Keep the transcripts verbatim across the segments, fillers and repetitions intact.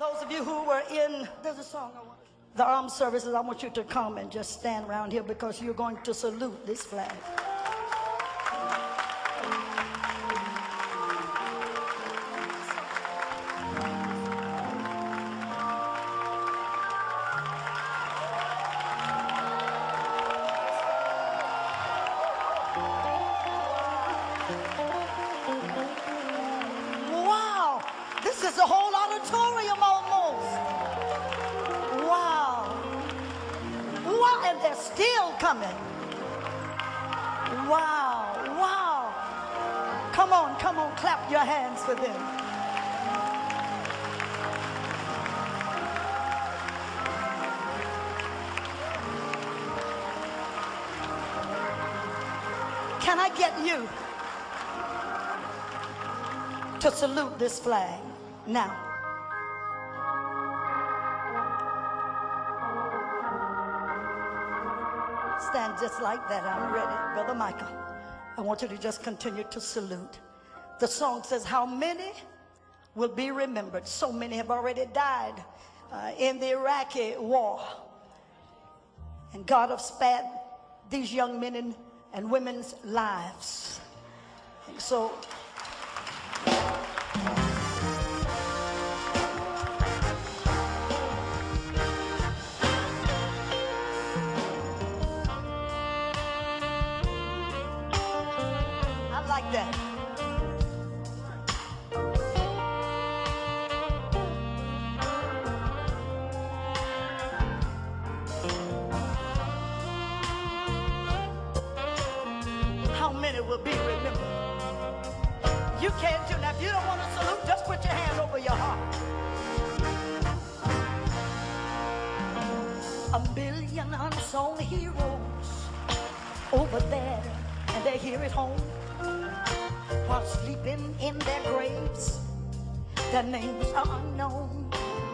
Those of you who were in, there's a song I want. The armed services, I want you to come and just stand around here because you're going to salute this flag. Wow, this is a whole auditorium almost. Wow. Wow, and they're still coming. Wow, wow. Come on, come on, clap your hands for them. Can I get you to salute this flag now? Stand just like that. I'm ready. Brother Michael, I want you to just continue to salute. The song says, how many will be remembered? So many have already died uh, in the Iraqi war. And God has spared these young men and, and women's lives. And so like that. How many will be remembered? You can't do that. If you don't want to salute, just put your hand over your heart. A million unsung heroes over there, and they're here at home, while sleeping in their graves. Their names are unknown.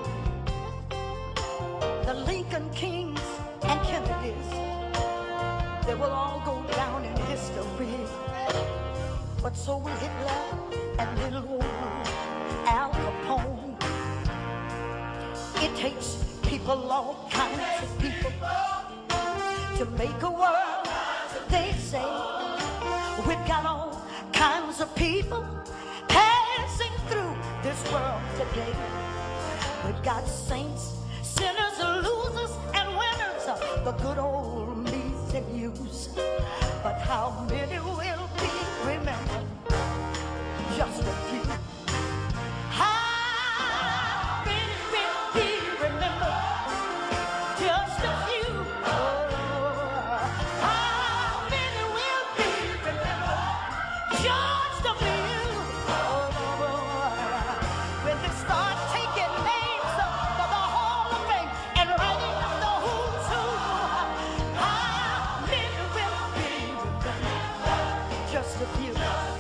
The Lincoln Kings and Kennedys, they will all go down in history. But so will Hitler and little old Al Capone. It takes people, all kinds of people, to make a world, they say. We've got all kinds of people passing through this world today. We've got saints, sinners, losers, and winners, the good old me's and you's. But how many will be remembered? Just a few. How many will be remembered? Just a few. Oh, how many will be remembered? Just a few. Oh, when they start taking names for the Hall of Fame and writing up the who's who, how many will be remembered? Just a few.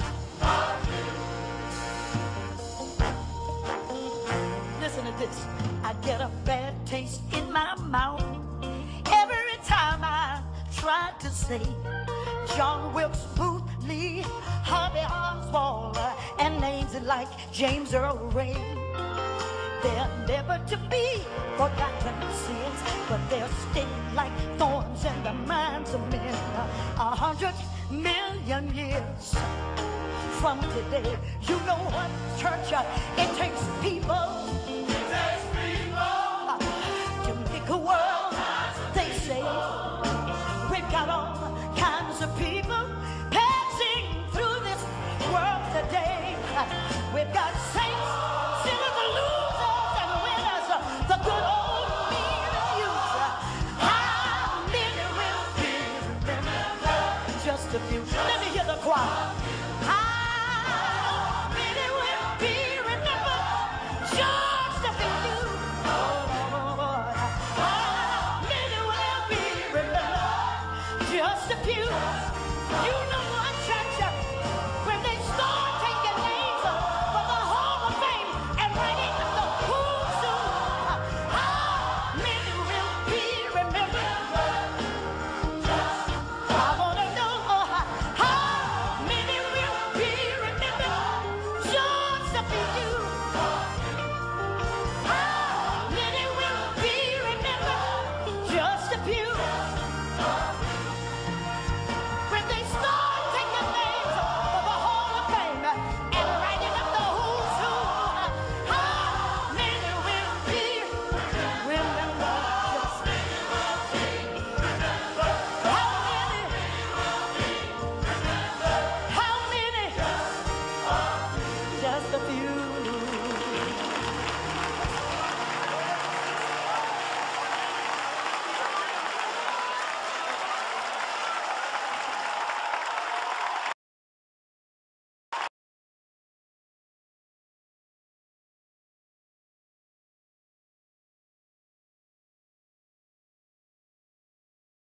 Listen to this. I get a bad taste in my mouth every time I try to say John Wilkes Booth, Lee Harvey Oswald, uh, and names like James Earl Ray. They're never to be forgotten sins, but they'll stick like thorns in the minds of men. A hundred million years from today, you know what, church? Uh, it takes people